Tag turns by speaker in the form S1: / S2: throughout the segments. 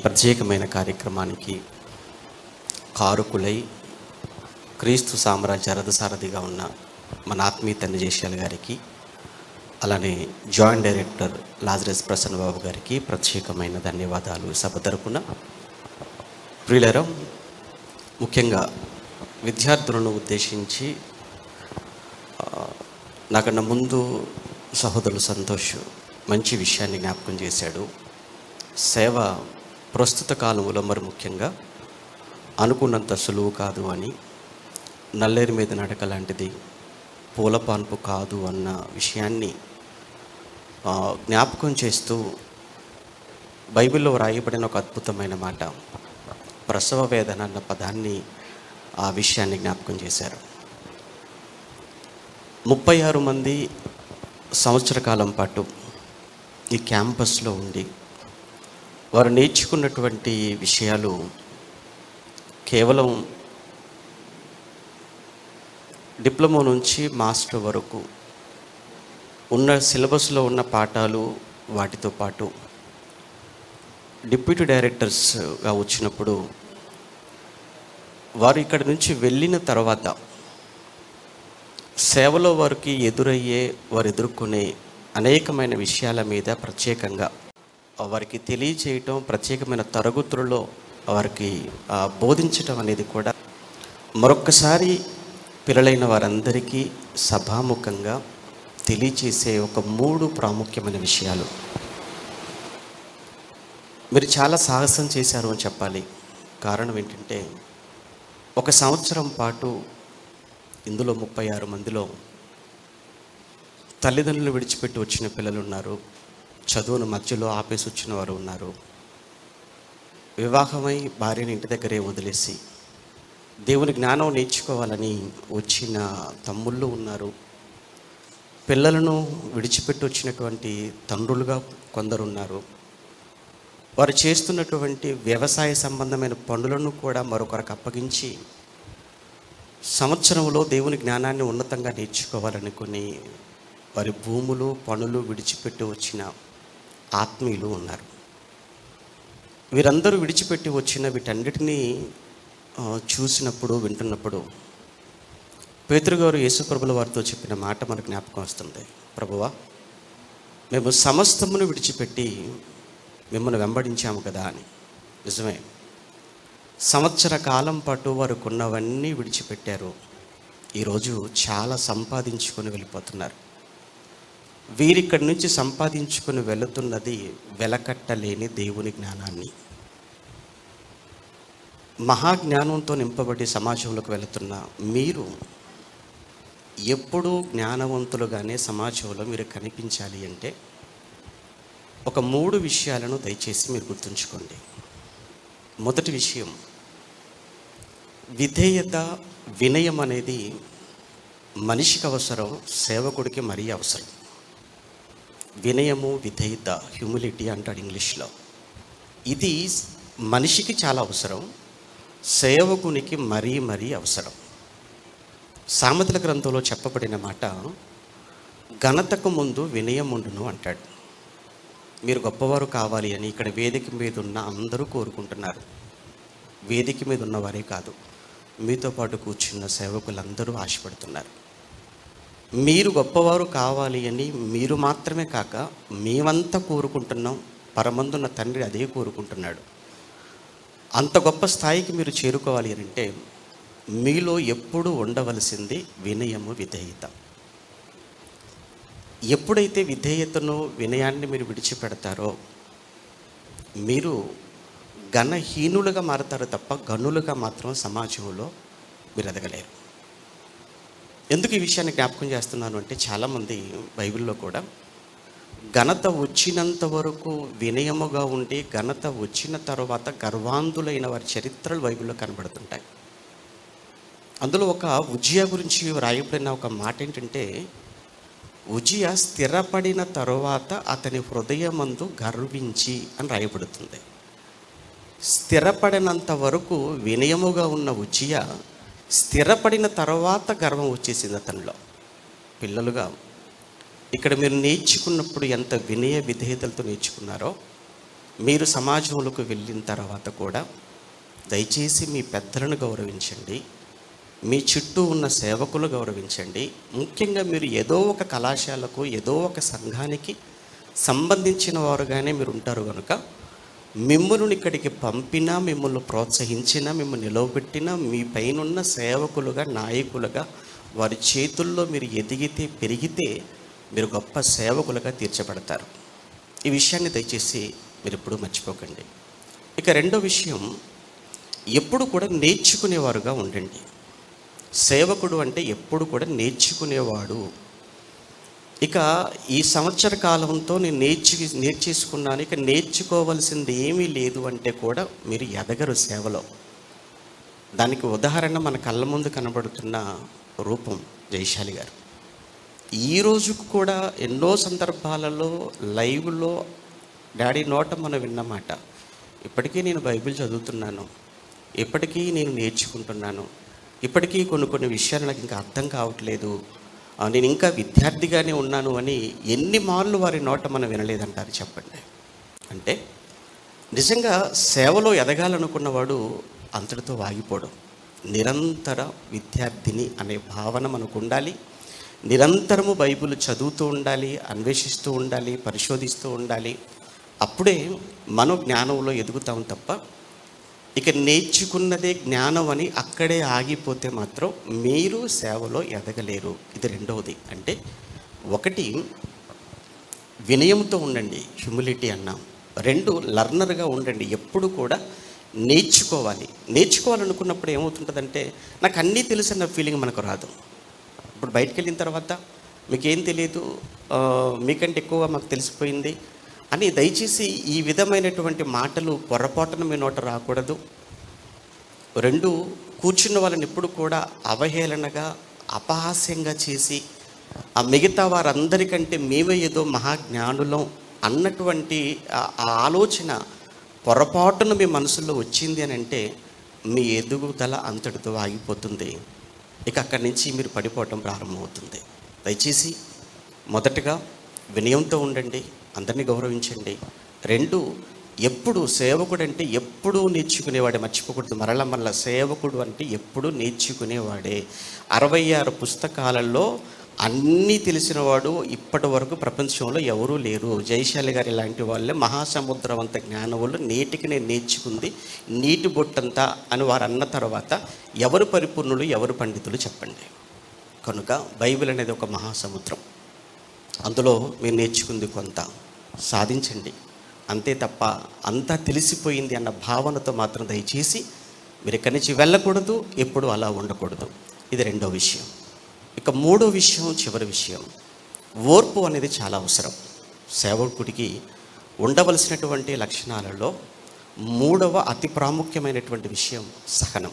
S1: ప్రత్యేకమైన కార్యక్రమానికి కారుకులై క్రీస్తు సామ్రాజ్య రథసారథిగా ఉన్న మన ఆత్మీయ తండ్రి జయశాల్ గారికి, అలానే joint director Lazarus Prasanna Babu గారికి ప్రత్యేకమైన ధన్యవాదాలు సభ తరపున. ప్రియులారా, ముఖ్యంగా విద్యార్థులను ఉద్దేశించి నాకన్నా ముందు సహోదరులు సంతోష్ మంచి విషయాన్ని జ్ఞాపకం చేశాడు. సేవ ప్రస్తుత కాలంలో మరి ముఖ్యంగా అనుకున్నంత సులువు కాదు అని, నల్లేరు మీద నడక లాంటిది, పూలపాన్పు కాదు అన్న విషయాన్ని జ్ఞాపకం చేస్తూ బైబిల్లో వ్రాయబడిన ఒక అద్భుతమైన మాట, ప్రసవ వేదన అన్న పదాన్ని, ఆ విషయాన్ని జ్ఞాపకం చేశారు. 36 మంది సంవత్సర కాలం పాటు ఈ క్యాంపస్లో ఉండి వారు నేర్చుకున్నటువంటి విషయాలు కేవలం డిప్లొమా నుంచి మాస్టర్ వరకు ఉన్న సిలబస్లో ఉన్న పాఠాలు, వాటితో పాటు డిప్యూటీ డైరెక్టర్స్గా వచ్చినప్పుడు వారు ఇక్కడి నుంచి వెళ్ళిన తర్వాత సేవలో వారికి వారు ఎదుర్కొనే అనేకమైన విషయాల మీద ప్రత్యేకంగా వారికి తెలియచేయటం, ప్రత్యేకమైన తరగతులలో వారికి బోధించటం అనేది కూడా మరొక్కసారి పిల్లలైన వారందరికీ సభాముఖంగా తెలియచేసే ఒక 3 ప్రాముఖ్యమైన విషయాలు. మీరు చాలా సాహసం చేశారు అని చెప్పాలి. కారణం ఏంటంటే, 1 సంవత్సరం పాటు ఇందులో 36 మందిలో తల్లిదండ్రులు విడిచిపెట్టి వచ్చిన పిల్లలు ఉన్నారు, చదువును మధ్యలో ఆపేసి వచ్చిన వారు ఉన్నారు, వివాహమై భార్యని ఇంటి దగ్గరే వదిలేసి దేవుని జ్ఞానం నేర్చుకోవాలని వచ్చిన తమ్ముళ్ళు ఉన్నారు, పిల్లలను విడిచిపెట్టి వచ్చినటువంటి తండ్రులుగా కొందరున్నారు, వారు చేస్తున్నటువంటి వ్యవసాయ సంబంధమైన పనులను కూడా మరొకరికి అప్పగించి సంవత్సరంలో దేవుని జ్ఞానాన్ని ఉన్నతంగా నేర్చుకోవాలనుకుని వారి భూములు, పనులు విడిచిపెట్టి వచ్చిన ఆత్మీయులు ఉన్నారు. వీరందరూ విడిచిపెట్టి వచ్చిన వీటన్నిటినీ చూసినప్పుడు, వింటున్నప్పుడు పేతురు గారు యేసుప్రభుల వారితో చెప్పిన మాట మనకు జ్ఞాపకం వస్తుంది. ప్రభువా, మేము సమస్తమును విడిచిపెట్టి మిమ్మల్ని వెంబడించాము కదా అని. నిజమే, సంవత్సర కాలం పాటు వారు కొన్నవన్నీ విడిచిపెట్టారు. ఈరోజు చాలా సంపాదించుకొని వెళ్ళిపోతున్నారు. వీరిక్కడి నుంచి సంపాదించుకొని వెళుతున్నది వెలకట్టలేని దేవుని జ్ఞానాన్ని. మహాజ్ఞానంతో నింపబడి సమాజంలోకి వెళుతున్న మీరు ఎప్పుడూ జ్ఞానవంతులుగానే సమాజంలో మీరు కనిపించాలి అంటే ఒక 3 విషయాలను దయచేసి మీరు గుర్తుంచుకోండి. మొదటి విషయం, విధేయత, వినయం అనేది మనిషికి అవసరం, సేవకుడికి మరీ అవసరం. వినయము, విధేయత, హ్యూమిలిటీ అంటాడు ఇంగ్లీష్లో. ఇది మనిషికి చాలా అవసరం, సేవకునికి మరీ మరీ అవసరం. సామెతల గ్రంథంలో చెప్పబడిన మాట, ఘనతకు ముందు వినయం ఉండును అంటాడు. మీరు గొప్పవారు కావాలి అని ఇక్కడ వేదిక మీద ఉన్న అందరూ కోరుకుంటున్నారు. వేదిక మీద ఉన్నవారే కాదు, మీతో పాటు కూర్చున్న సేవకులందరూ ఆశపడుతున్నారు. మీరు గొప్పవారు కావాలి అని మీరు మాత్రమే కాక మేమంతా కోరుకుంటున్నాం. పరమందున్న తండ్రి అదే కోరుకుంటున్నాడు. అంత గొప్ప స్థాయికి మీరు చేరుకోవాలి అని అంటే మీలో ఎప్పుడూ ఉండవలసింది వినయము, విధేయత. ఎప్పుడైతే విధేయతను, వినయాన్ని మీరు విడిచిపెడతారో మీరు ఘనహీనులుగా మారతారు తప్ప గనులుగా మాత్రం సమాజంలో మీరు ఎదగలేరు. ఎందుకు ఈ విషయాన్ని జ్ఞాపకం చేస్తున్నాను అంటే, చాలామంది బైబిల్లో కూడా ఘనత వచ్చినంత వరకు వినయముగా ఉండి ఘనత వచ్చిన తర్వాత గర్వాంధులైన వారి చరిత్రలు బైబిల్లో కనబడుతుంటాయి. అందులో ఒక ఉజ్జియా గురించి రాయబడిన ఒక మాట ఏంటంటే, ఉజ్జియా స్థిరపడిన తరువాత అతని హృదయమందు గర్వించి అని రాయబడుతుంది. స్థిరపడినంత వరకు వినయముగా ఉన్న ఉజ్జియా స్థిరపడిన తర్వాత గర్వం వచ్చేసింది అతనిలో. పిల్లలుగా ఇక్కడ మీరు నేర్చుకున్నప్పుడు ఎంత వినయ విధేయతలతో నేర్చుకున్నారో మీరు సమాజంలోకి వెళ్ళిన తర్వాత కూడా దయచేసి మీ పెద్దలను గౌరవించండి, మీ చుట్టూ ఉన్న సేవకులు గౌరవించండి. ముఖ్యంగా మీరు ఏదో ఒక కళాశాలకు, ఏదో ఒక సంఘానికి సంబంధించిన వారుగానే మీరు ఉంటారు కనుక మిమ్మల్ని ఇక్కడికి పంపినా, మిమ్మల్ని ప్రోత్సహించినా, మిమ్మల్ని నిలవబెట్టినా మీ పైనున్న సేవకులుగా, నాయకులుగా వారి చేతుల్లో మీరు ఎదిగితే, పెరిగితే మీరు గొప్ప సేవకులుగా తీర్చబడతారు. ఈ విషయాన్ని దయచేసి మీరు ఎప్పుడూ మర్చిపోకండి. ఇక రెండో విషయం, ఎప్పుడు కూడా నేర్చుకునేవారుగా ఉండండి. సేవకుడు అంటే ఎప్పుడు కూడా నేర్చుకునేవాడు. ఇక ఈ సంవత్సర కాలంతో నేను నేర్చేసుకున్నాను, ఇక నేర్చుకోవలసింది ఏమీ లేదు అంటే కూడా మీరు ఎదగరు సేవలో. దానికి ఉదాహరణ మన కళ్ళ ముందు కనబడుతున్న రూపం జయశాలి గారు. ఈ రోజుకు కూడా ఎన్నో సందర్భాలలో లైవ్లో డాడీ నోట మనం విన్నమాట, ఇప్పటికీ నేను బైబిల్ చదువుతున్నాను, ఇప్పటికీ నేను నేర్చుకుంటున్నాను, ఇప్పటికీ కొన్ని విషయాలు నాకు ఇంకా అర్థం కావట్లేదు, నేను ఇంకా విద్యార్థిగానే ఉన్నాను అని ఎన్ని మార్లు వారి నోట మనం వినలేదంటారు చెప్పండి. అంటే నిజంగా సేవలో ఎదగాలనుకున్నవాడు అంతటితో ఆగిపోవడం. నిరంతర విద్యార్థిని అనే భావన మనకు ఉండాలి. నిరంతరము బైబిల్ చదువుతూ ఉండాలి, అన్వేషిస్తూ ఉండాలి, పరిశోధిస్తూ ఉండాలి. అప్పుడే మనం జ్ఞానంలో ఎదుగుతాం తప్ప ఇక నేర్చుకున్నదే జ్ఞానం అని అక్కడే ఆగిపోతే మాత్రం మీరు సేవలో ఎదగలేరు. ఇది రెండవది. అంటే ఒకటి వినయంతో ఉండండి, హ్యూమిలిటీ అన్నాం. రెండు లర్నర్గా ఉండండి, ఎప్పుడు కూడా నేర్చుకోవాలి. నేర్చుకోవాలనుకున్నప్పుడు ఏమవుతుంటుందంటే నాకు అన్నీ తెలుసన్న ఫీలింగ్ మనకు రాదు. ఇప్పుడు బయటికి వెళ్ళిన తర్వాత మీకేం తెలియదు, మీకంటే ఎక్కువ మాకు తెలిసిపోయింది అని దయచేసి ఈ విధమైనటువంటి మాటలు పొరపాటున మీ నోట రాకూడదు. రెండు, కూర్చున్న వాళ్ళని ఎప్పుడు కూడా అవహేళనగా, అపహాస్యంగా చేసి ఆ మిగతా వారందరికంటే మేమే ఏదో మహాజ్ఞానులం అన్నటువంటి ఆ ఆలోచన పొరపాటున మీ మనసులో వచ్చింది అని అంటే మీ ఎదుగుదల అంతటితో ఆగిపోతుంది. ఇక అక్కడి నుంచి మీరు పడిపోవటం ప్రారంభమవుతుంది. దయచేసి మొదటగా వినయంతో ఉండండి, అందరినీ గౌరవించండి. రెండు, ఎప్పుడు సేవకుడు అంటే ఎప్పుడూ నేర్చుకునేవాడే, మర్చిపోకూడదు. మరల సేవకుడు అంటే ఎప్పుడూ నేర్చుకునేవాడే. 66 పుస్తకాలలో అన్నీ తెలిసినవాడు ఇప్పటి వరకు ప్రపంచంలో ఎవరూ లేరు. జయశాలి గారు ఇలాంటి వాళ్ళే మహాసముద్రం అంత జ్ఞానములు నేటికి నేను నేర్చుకుంది నీటి బొట్టంతా అని వారు అన్న తర్వాత ఎవరు పరిపూర్ణులు, ఎవరు పండితులు చెప్పండి. కనుక బైబిల్ అనేది ఒక మహాసముద్రం. అందులో మీరు నేర్చుకుంది కొంత సాధించండి, అంతే తప్ప అంతా తెలిసిపోయింది అన్న భావనతో మాత్రం దయచేసి మీరు ఇక్కడి నుంచి వెళ్ళకూడదు, ఎప్పుడు అలా ఉండకూడదు. ఇది రెండో విషయం. ఇక మూడో విషయం, చివరి విషయం, ఓర్పు అనేది చాలా అవసరం. సేవకుడికి ఉండవలసినటువంటి లక్షణాలలో మూడవ అతి ప్రాముఖ్యమైనటువంటి విషయం సహనం.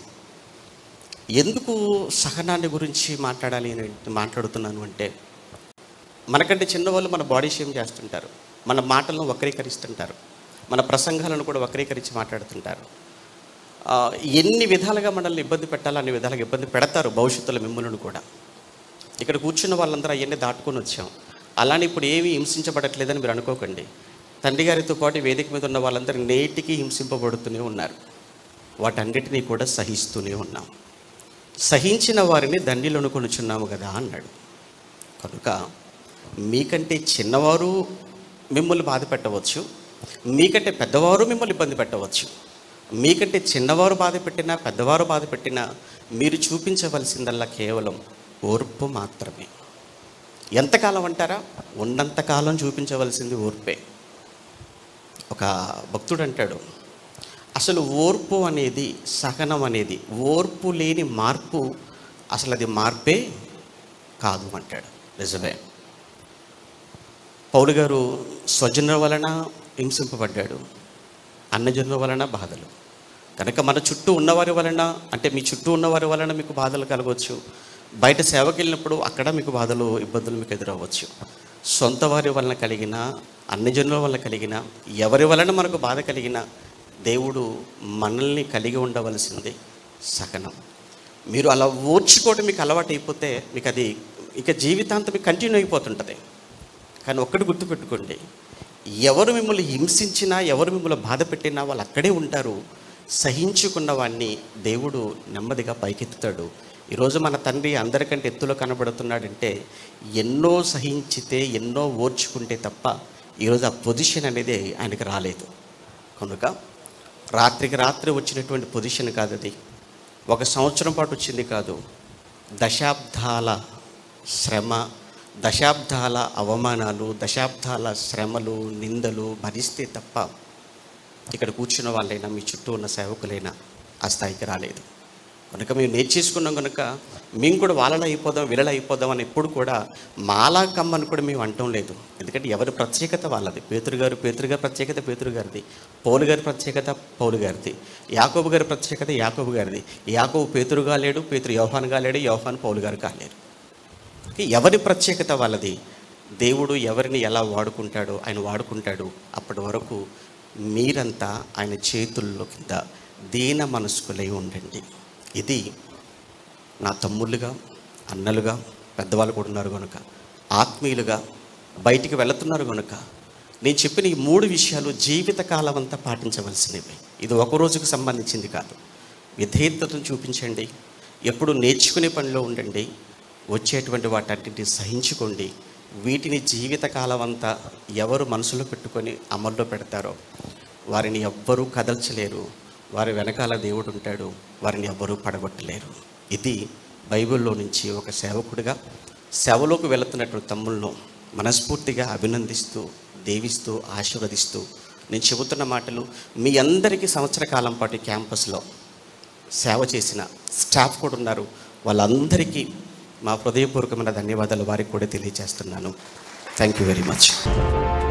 S1: ఎందుకు సహనాన్ని గురించి మాట్లాడుతున్నాను అంటే మనకంటే చిన్నవాళ్ళు మన బాడీ షేమ్ చేస్తుంటారు, మన మాటలను వక్రీకరిస్తుంటారు, మన ప్రసంగాలను కూడా వక్రీకరించి మాట్లాడుతుంటారు. ఎన్ని విధాలుగా మనల్ని ఇబ్బంది పెట్టాలో అన్ని విధాలుగా ఇబ్బంది పెడతారు భవిష్యత్తులో మిమ్మల్ని కూడా. ఇక్కడ కూర్చున్న వాళ్ళందరూ అవన్నీ దాటుకొని వచ్చాం. అలానే ఇప్పుడు ఏమీ హింసించబడట్లేదని మీరు అనుకోకండి. తండ్రి గారితో పాటు వేదిక మీద ఉన్న వాళ్ళందరూ నేటికి హింసింపబడుతూనే ఉన్నారు. వాటన్నిటినీ కూడా సహిస్తూనే ఉన్నాం. సహించిన వారిని దండిలో కొనుచున్నాము కదా అన్నాడు. కనుక మీకంటే చిన్నవారు మిమ్మల్ని బాధ పెట్టవచ్చు, మీకంటే పెద్దవారు మిమ్మల్ని ఇబ్బంది పెట్టవచ్చు. మీకంటే చిన్నవారు బాధ పెట్టినా, పెద్దవారు బాధ పెట్టినా మీరు చూపించవలసిందల్లా కేవలం ఓర్పు మాత్రమే. ఎంతకాలం అంటారా? ఉన్నంతకాలం చూపించవలసింది ఓర్పే. ఒక భక్తుడు అంటాడు, అసలు ఓర్పు అనేది, సహనం అనేది, ఓర్పు లేని మార్పు అసలు అది మార్పే కాదు అంటాడు. నిజమే. పౌలు గారు స్వజనుల వలన హింసింపబడ్డాడు, అన్నజనుల వలన బాధలు. కనుక మన చుట్టూ ఉన్నవారి వలన, అంటే మీ చుట్టూ ఉన్నవారి వలన మీకు బాధలు కలగవచ్చు. బయట సేవకి వెళ్ళినప్పుడు అక్కడ మీకు బాధలు, ఇబ్బందులు మీకు ఎదురవ్వచ్చు. సొంత వారి వలన కలిగిన, అన్నజనుల వలన కలిగిన, ఎవరి వలన మనకు బాధ కలిగిన దేవుడు మనల్ని కలిగి ఉండవలసింది సహనం. మీరు అలా ఓర్చుకోవడం మీకు అలవాటు అయిపోతే మీకు అది ఇక జీవితాంతం కంటిన్యూ అయిపోతుంటుంది. కానీ ఒక్కటి గుర్తుపెట్టుకోండి, ఎవరు మిమ్మల్ని హింసించినా, ఎవరు మిమ్మల్ని బాధ పెట్టినా వాళ్ళు అక్కడే ఉంటారు. సహించుకున్న వాడిని దేవుడు నెమ్మదిగా పైకెత్తుతాడు. ఈరోజు మన తండ్రి అందరికంటే ఎత్తులో కనబడుతున్నాడంటే ఎన్నో సహించితే, ఎన్నో ఓర్చుకుంటే తప్ప ఈరోజు ఆ పొజిషన్ అనేది ఆయనకి రాలేదు. కనుక రాత్రికి రాత్రి వచ్చినటువంటి పొజిషన్ కాదు అది. 1 సంవత్సరం పాటు వచ్చింది కాదు. దశాబ్దాల శ్రమ, దశాబ్దాల అవమానాలు, దశాబ్దాల శ్రమలు, నిందలు భరిస్తే తప్ప ఇక్కడ కూర్చున్న వాళ్ళైనా, మీ చుట్టూ ఉన్న సేవకులైనా ఆ స్థాయికి రాలేదు. కనుక మేము నేర్చేసుకున్నాం. కనుక మేము కూడా వాళ్ళలో అయిపోదాం, వీళ్ళలో అయిపోదాం అని ఎప్పుడు కూడా మాలా కమ్మని కూడా మేము అంటం లేదు. ఎందుకంటే ఎవరి ప్రత్యేకత వాళ్ళది. పేతురు గారి ప్రత్యేకత పేతురు గారిది, పౌలు గారి ప్రత్యేకత పౌలు గారిది, యాకోబు గారి ప్రత్యేకత యాకోబు గారిది. యాకోబు పేతురుగా లేడు, పేతురు యోహానుగా లేడు, యోహాను పౌలు గారు కాలేరు. ఎవరి ప్రత్యేకత వాళ్ళది. దేవుడు ఎవరిని ఎలా వాడుకుంటాడో ఆయన వాడుకుంటాడు. అప్పటి వరకు మీరంతా ఆయన చేతుల్లో కింద దీన మనస్కులై ఉండండి. ఇది నా తమ్ముళ్ళుగా, అన్నలుగా, పెద్దవాళ్ళు కూడా ఉన్నారు కనుక, ఆత్మీయులుగా బయటికి వెళుతున్నారు కనుక నేను చెప్పిన ఈ 3 విషయాలు జీవితకాలం అంతా పాటించవలసినవి. ఇది ఒక రోజుకు సంబంధించింది కాదు. విధేయతను చూపించండి, ఎప్పుడు నేర్చుకునే పనిలో ఉండండి, వచ్చేటువంటి వాటన్నిటిని సహించుకోండి. వీటిని జీవితకాలం అంతా ఎవరు మనసులో పెట్టుకొని అమల్లో పెడతారో వారిని ఎవ్వరూ కదల్చలేరు. వారి వెనకాల దేవుడు ఉంటాడు, వారిని ఎవ్వరూ పడగొట్టలేరు. ఇది బైబిల్లో నుంచి ఒక సేవకుడిగా సేవలోకి వెళుతున్నటువంటి తమ్ముళ్ళను మనస్ఫూర్తిగా అభినందిస్తూ, దీవిస్తూ, ఆశీర్వదిస్తూ నేను చెబుతున్న మాటలు మీ అందరికీ సంవత్సర కాలం పాటు క్యాంపస్లో సేవ చేసిన స్టాఫ్ కూడా ఉన్నారు. వాళ్ళందరికీ మా హృదయపూర్వకమైన ధన్యవాదాలు వారికి కూడా తెలియజేస్తున్నాను. Thank you very much.